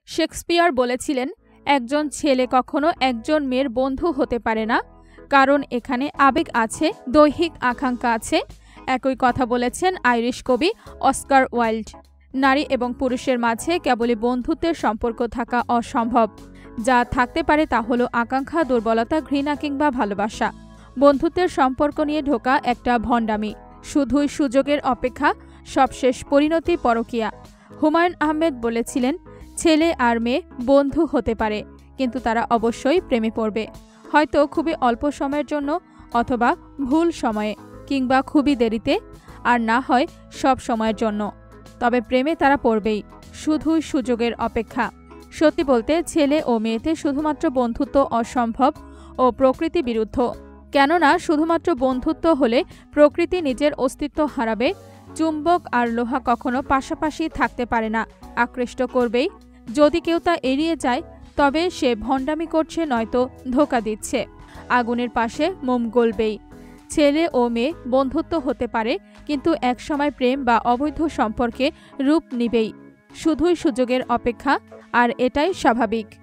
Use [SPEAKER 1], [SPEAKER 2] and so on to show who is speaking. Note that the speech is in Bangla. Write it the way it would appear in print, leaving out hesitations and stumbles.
[SPEAKER 1] শেক্সপিয়ার বলেছিলেন, একজন ছেলে কখনো একজন মেয়ের বন্ধু হতে পারে না, কারণ এখানে আবেগ আছে, দৈহিক আকাঙ্ক্ষা আছে। একই কথা বলেছেন আইরিশ কবি অস্কার ওয়াইল্ড। নারী এবং পুরুষের মাঝে কেবলই বন্ধুত্বের সম্পর্ক থাকা অসম্ভব। যা থাকতে পারে তা হলো আকাঙ্ক্ষা, দুর্বলতা, ঘৃণা কিংবা ভালোবাসা। বন্ধুত্বের সম্পর্ক নিয়ে ঢোকা একটা ভণ্ডামি, শুধুই সুযোগের অপেক্ষা, সবশেষ পরিণতি পরকীয়া। হুমায়ুন আহমেদ বলেছিলেন, ছেলে আর মেয়ে বন্ধু হতে পারে, কিন্তু তারা অবশ্যই প্রেমে পড়বে, হয়তো খুবই অল্প সময়ের জন্য, অথবা ভুল সময়ে, কিংবা খুবই দেরিতে, আর না হয় সব সময়ের জন্য। তবে প্রেমে তারা পড়বেই, শুধুই সুযোগের অপেক্ষা। সত্যি বলতে, ছেলে ও মেয়েতে শুধুমাত্র বন্ধুত্ব অসম্ভব ও প্রকৃতি বিরুদ্ধ। কেননা শুধুমাত্র বন্ধুত্ব হলে প্রকৃতি নিজের অস্তিত্ব হারাবে। চুম্বক আর লোহা কখনো পাশাপাশি থাকতে পারে না, আকৃষ্ট করবেই। যদি কেউ তা এড়িয়ে যায়, তবে সে ভণ্ডামি করছে, নয়তো ধোঁকা দিচ্ছে। আগুনের পাশে মোম গলবেই। ছেলে ও মেয়ে বন্ধুত্ব হতে পারে, কিন্তু একসময় প্রেম বা অবৈধ সম্পর্কে রূপ নিবেই। শুধুই সুযোগের অপেক্ষা, আর এটাই স্বাভাবিক।